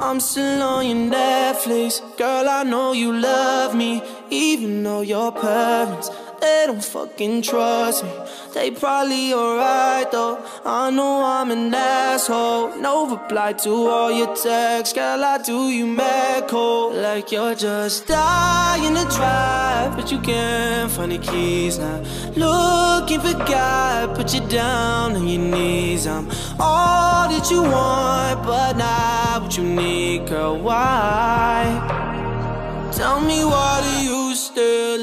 I'm still on your Netflix. Girl, I know you love me, even though your parents, they don't fucking trust me. They probably alright though, I know I'm an asshole. No reply to all your texts, girl, I do you mad cold. Like you're just dying to try, but you can't find the keys now. Looking for God, put you down on your knees. I'm all that you want, but not what you need, girl, why? Tell me, why do you still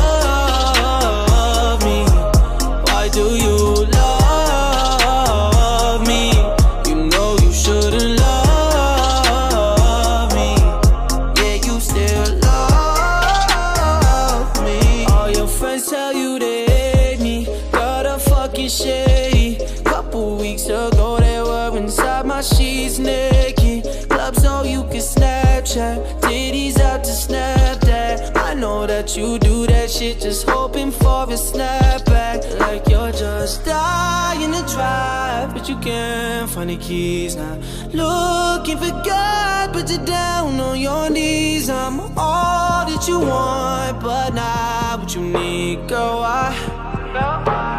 love me? Why do you love me? You know you shouldn't love me, yeah, you still love me. All your friends tell you they hate me, got a fucking shady. Couple weeks ago they were inside my sheets naked. Clubs so you can Snapchat, titties out to Snapchat. I know that you do that shit just hoping for a snapback. Like you're just dying to try, but you can't find the keys now. Looking for God, but you're down on your knees. I'm all that you want, but not what you need, girl, why?